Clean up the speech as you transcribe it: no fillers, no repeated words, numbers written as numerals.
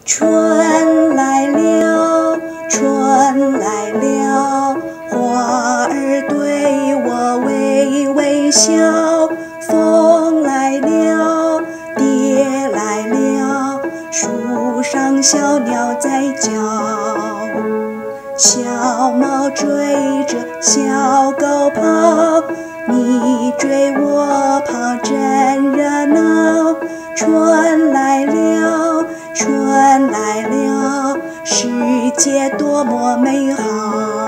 春来了，春来了，花儿对我微微笑。风来了，蝶来了，树上小鸟在叫。小猫追着小狗跑，你追我跑真热闹。春来了，春来了，世界多么美好。